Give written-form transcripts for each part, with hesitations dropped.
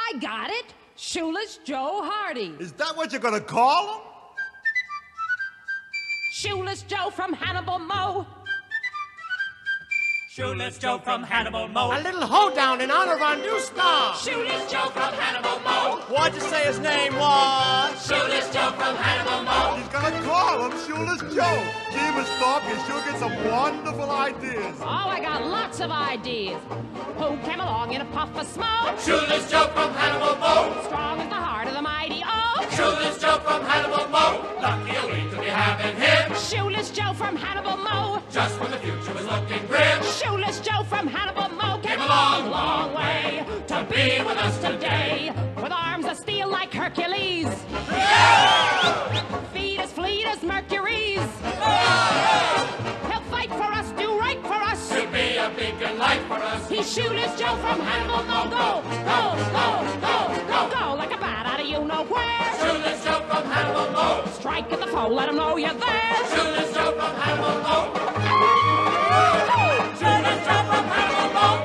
I got it. Shoeless Joe Hardy. Is that what you're gonna call him? Shoeless Joe from Hannibal Moe. Shoeless Joe from Hannibal Moe. A little hoedown in honor of our new star. Shoeless Joe from Hannibal Moe. What'd you say his name was? Shoeless Joe from Hannibal Moe. He's gonna call him Shoeless Joe. Gee, Miss Thorpe, you sure get some wonderful ideas. Oh, I got lots of ideas. Who came along in a puff of smoke? Shoeless Joe from Hannibal Moe. Strong as the heart of the mighty oak. Shoeless Joe from Hannibal Moe. Lucky are we to be having him. Shoeless Joe from Hannibal Moe. Just when the future was looking grim. Shoeless Joe from Hannibal Moe Came a long, long way to be with us today. With arms of steel like Hercules. Feet as fleet as Mercury's. He'll fight for us, do right for us. To be a beacon light for us. He's Shoeless Joe from Hannibal Moe. Go, go, go, go, go, go like a bat out of you-know-where. Shoeless Joe from Hannibal Moe. Strike at the foe, let him know you're there. Shoeless Joe from Hannibal Moe. Shoeless Joe from Hannibal Moe.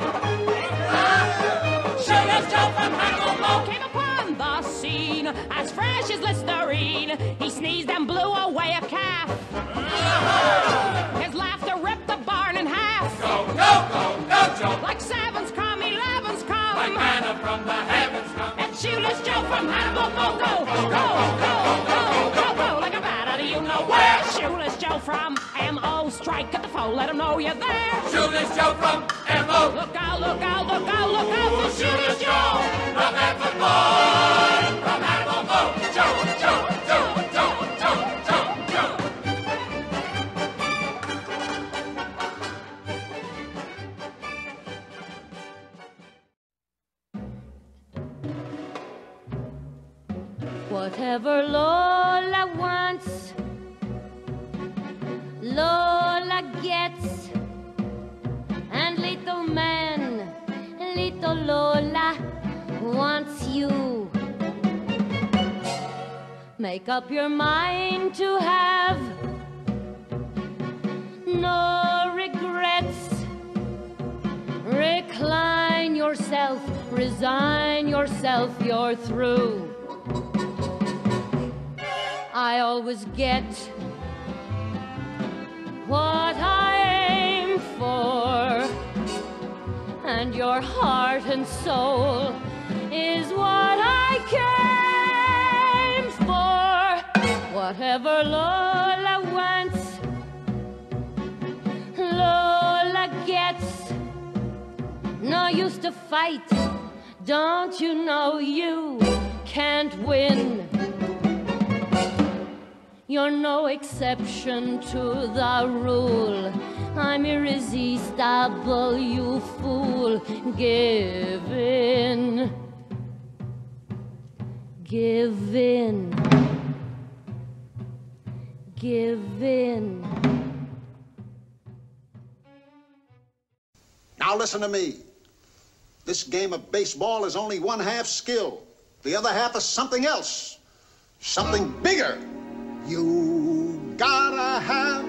Shoeless Joe from Hannibal Moe. Came upon the scene as fresh as Listerine. He sneezed and blew away a calf. His laughter ripped the barn in half. Go, go, go, go, Joe. Like sevens come, 11s come. Like manna from the heavens come. And Shoeless Joe from Hannibal Moe. Go, go, go, go, go, go like a bat out of you-know-where. Shoeless Joe from M.O. Strike at the foe, let him know you're there. Shoeless Joe from M.O. Look out, look out, look out, look out for Shoeless Joe. From Edward Boy. From Hannibal Moe. Joe, Joe, Joe, Joe, Joe, Joe, Joe. Whatever Lola wants, Lola gets. And little man, little Lola wants you. Make up your mind to have no regrets. Recline yourself, resign yourself, you're through. I always get what I aim for, and your heart and soul is what I came for. Whatever Lola wants, Lola gets. No use to fight, don't you know you can't win? You're no exception to the rule. I'm irresistible, you fool. Give in. Give in. Give in. Now listen to me. This game of baseball is only one half skill. The other half is something else. Something bigger. You gotta have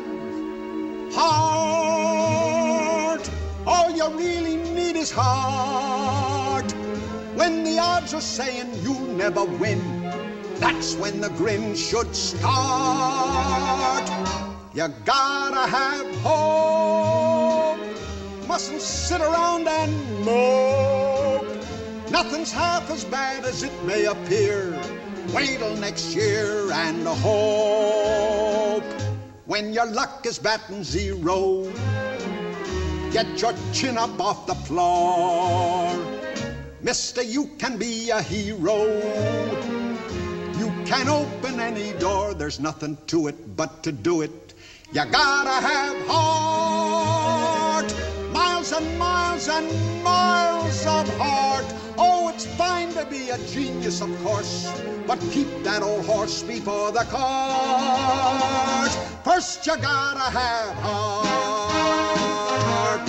heart. All you really need is heart. When the odds are saying you'll never win, that's when the grin should start. You gotta have hope. Mustn't sit around and mope. Nothing's half as bad as it may appear. Wait till next year and hope. When your luck is batting zero, get your chin up off the floor. Mister, you can be a hero. You can open any door. There's nothing to it but to do it. You gotta have heart. Miles and miles and miles of heart. Oh, it's fine to be a genius, of course, but keep that old horse before the cart. First you gotta have heart.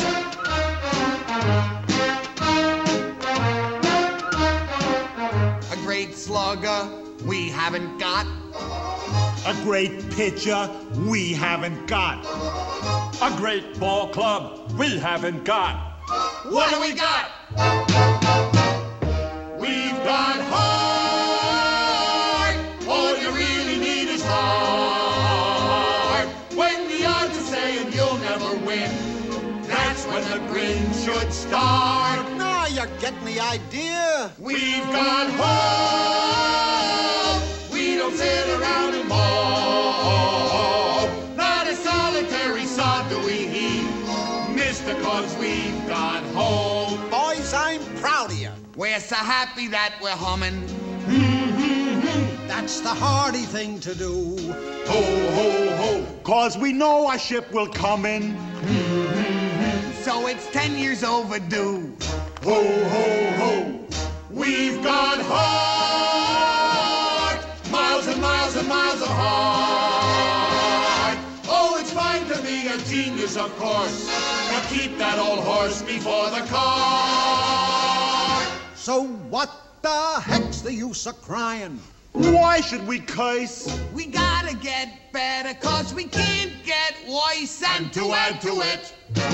A great slugger we haven't got. A great pitcher we haven't got. A great ball club we haven't got. What do we got? We've got heart. All you really need is heart. When the odds are saying you'll never win, that's when the grin should start. Now you're getting the idea. We've got hope. We don't sit around and mope. Not a solitary sod do we heave, mister, 'cause we've got hope. Boys, I'm proud of you. We're so happy that we're humming. That's the hardy thing to do. Ho, ho, ho. 'Cause we know our ship will come in. So it's 10 years overdue. Ho, ho, ho. We've got heart. Miles and miles and miles of heart. Oh, it's fine to be a genius, of course, but keep that old horse before the cart. So what the heck's the use of crying? Why should we curse? We gotta get better, 'cause we can't get worse. And to add to it,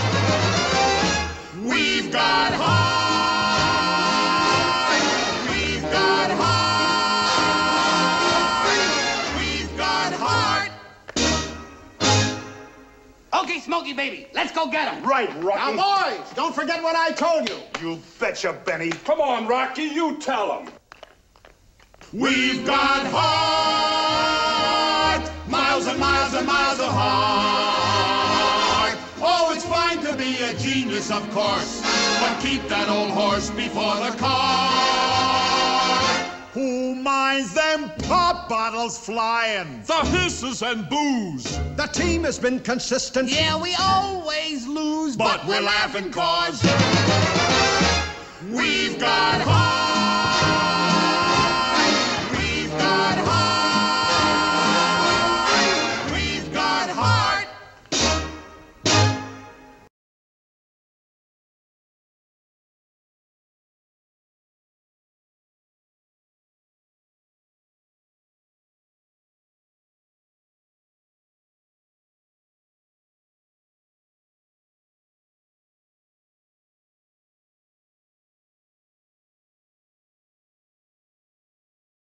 we've got heart. We've got heart. We've got heart. Okay, Smokey baby, let's go get him. Right, Rocky. Now, boys, don't forget what I told you. You betcha, Benny. Come on, Rocky, you tell him. We've got heart. Miles and miles and miles of heart. Oh, it's fine to be a genius, of course, but keep that old horse before the cart. Who minds them pop bottles flying? The hisses and booze. The team has been consistent. Yeah, we always lose, But we're laughing 'cause we've got heart.